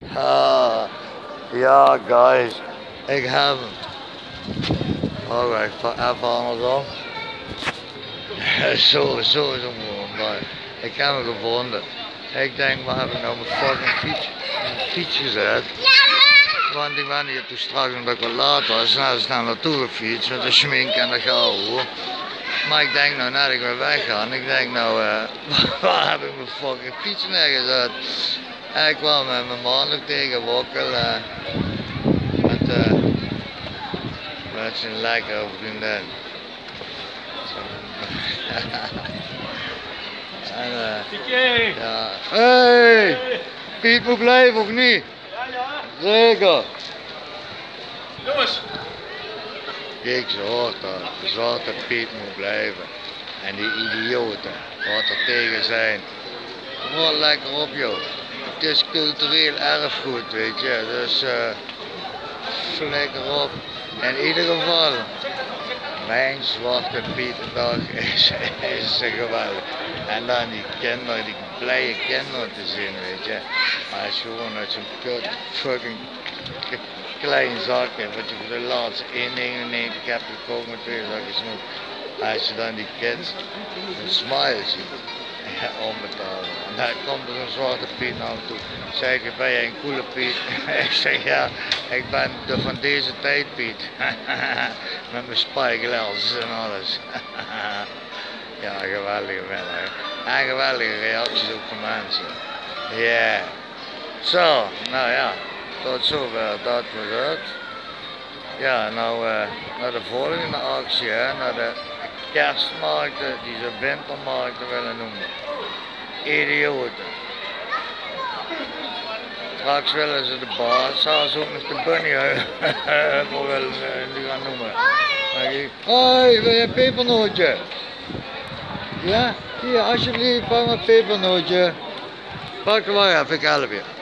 Ja, guys, ik heb hem. Oh, even andersom. Zo is hem gewoon. Ik heb hem gevonden. Ik denk, waar heb ik nou mijn fucking fiets gezet? Want ik ben hier toen straks, omdat ik wat laat was, snel naartoe gefietst met de schmink en de gauw. Maar ik denk nou, net ik weer weggaan, ik denk nou, waar heb ik mijn fucking fiets neergezet? En ik kwam met mijn man nog tegen Wokkel, met zijn lekkere vriendin. Ja. Hey! Piet moet blijven of niet? Ja. Zeker. Jongens. Kijk, ze hoort dat. De zwarte Piet moet blijven. En die idioten, wat er tegen zijn. Rot lekker op joh. Het is cultureel erfgoed, weet je. Dus flikker op. In ieder geval, mijn zwarte Pietendag is geweldig. En dan die kinderen, die blije kinderen te zien, weet je. Als je gewoon uit zo'n kut fucking klein zakje, wat je voor de laatste 1,99 hebt gekocht met 2 zakjes snoep. Als je dan die kids een smile ziet, ja, onbetaalbaar. En dan komt er een zwarte Piet naar me toe. Zeg ik, ben jij een coole Piet? Ik zeg, ja, ik ben de van deze tijd Piet. Met mijn spijgels en alles. Ja, geweldige middag. En geweldige reacties ook van mensen. Ja. Yeah. Zo, nou ja, tot zover, dat was het. Ja, nou naar de volgende actie, hè, naar de kerstmarkten die ze wintermarkten willen noemen. Idioten. Straks willen ze de baas, zelfs ook nog de bunny willen die gaan noemen. Hoi, wil je een pepernootje? Ja, hier alsjeblieft, pak maar een pepernootje. Pak er maar even, ik help je.